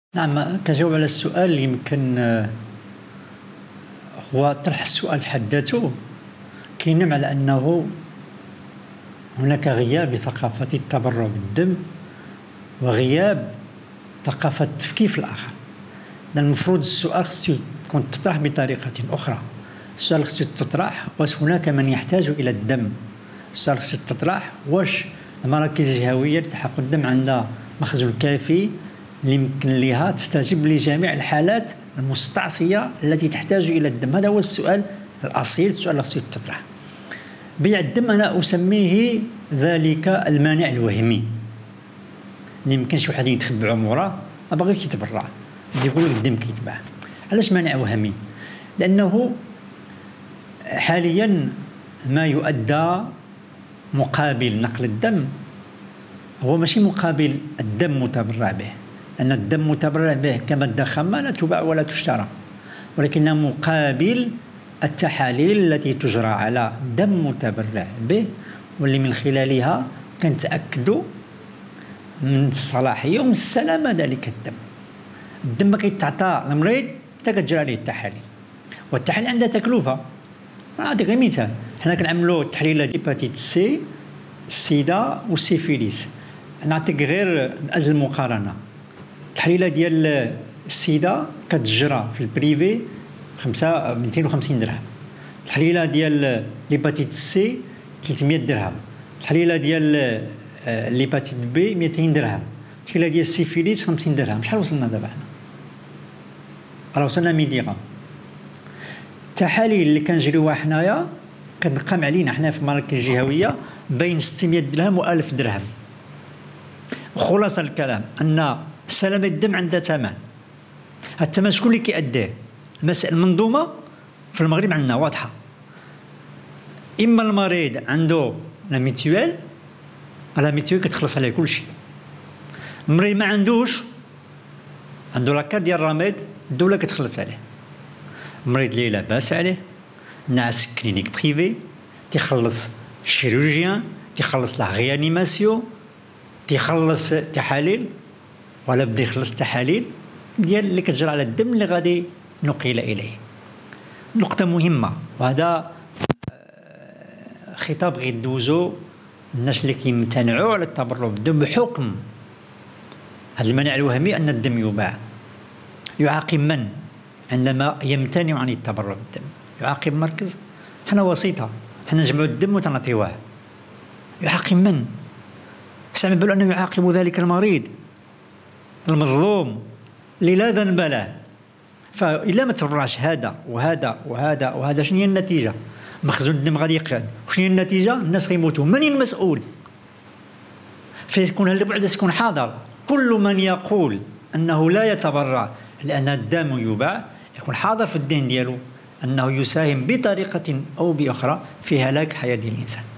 نعم، كجواب على السؤال يمكن هو طرح السؤال في حد ذاته كينم على أنه هناك غياب لثقافة التبرع بالدم وغياب ثقافة التفكير في الآخر. المفروض السؤال خصو تكون تطرح بطريقة أخرى. السؤال خصو تطرح: واش هناك من يحتاج إلى الدم؟ السؤال خصو تطرح: واش المراكز الجهوية لتحقق الدم عندها مخزون كافي اللي يمكن لها تستجيب لجميع الحالات المستعصية التي تحتاج إلى الدم؟ هذا هو السؤال الأصيل، السؤال اللي خصو تطرح. بيع الدم أنا أسميه ذلك المانع الوهمي اللي يمكن شي واحد يتخبعو موراه ما باغيش يتبرع، يقول لك الدم كيتباع. علاش مانع وهمي؟ لأنه حاليا ما يؤدى مقابل نقل الدم هو ماشي مقابل الدم متبرع به، لأن الدم متبرع به كمادة خامة لا تباع ولا تشترى، ولكنها مقابل التحاليل التي تجرى على دم متبرع به، واللي من خلالها كنتأكدوا من الصلاحية ومن السلامة ذلك الدم. الدم ما كيتعطى للمريض حتى كتجرى عليه التحاليل، والتحاليل عندها تكلفة. نعطيك غير مثال: حنا كنعملوا تحليل هيباتيت سي، السيدا والسيفيليس. نعطيك غير من أجل المقارنة: التحليلة ديال السيدا كتجرى في البريفي 250 درهم، التحليلة ديال ليباتيت سي 300 درهم، التحليلة ديال ليباتيت بي 200 درهم، التحليلة ديال السيفيليس 50 درهم. شحال وصلنا دابا حنا؟ راه وصلنا 100 درهم. التحاليل اللي كنجريوها حنايا كتنقام علينا حنا في المراكز الجهوية بين 600 درهم و 1000 درهم. خلاصة الكلام أن سلامة الدم عندها ثمن. الثمن شكون اللي كيأديه؟ المسائل المنظومة في المغرب عندنا واضحة: إما المريض عنده لا ميتوال كتخلص عليه كلشي، المريض ما عندوش، عنده لاكارت ديال الرميد، الدولة كتخلص عليه. المريض اللي لاباس عليه ناعس كلينيك بريفي تيخلص الشيروجيان، تيخلص لا ريانيماسيون، تيخلص تحاليل، ولا بدا يخلص تحاليل ديال اللي كتجرى على الدم اللي غادي نقل إليه. نقطة مهمة، وهذا خطاب غيدوزو الناس اللي كيمتنعوا على التبرع بالدم بحكم هذا المنع الوهمي أن الدم يباع. يعاقب من عندما يمتنع عن التبرع بالدم؟ يعاقب مركز؟ حنا وسيطة، حنا نجمعوا الدم وتنعطيوه. يعاقب من؟ استعمل بالو أنه يعاقب ذلك المريض المظلوم اللي لا ذنب له. فإلا ما تبرعش هذا وهذا وهذا وهذا، شنو هي النتيجة؟ مخزون الدم غادي يقعد، وشنو هي النتيجة؟ الناس غيموتوا. من المسؤول؟ فيكون البعد تكون حاضر. كل من يقول أنه لا يتبرع لأن الدم يباع يكون حاضر في الدين ديالو أنه يساهم بطريقة أو بأخرى في هلاك حياة الإنسان.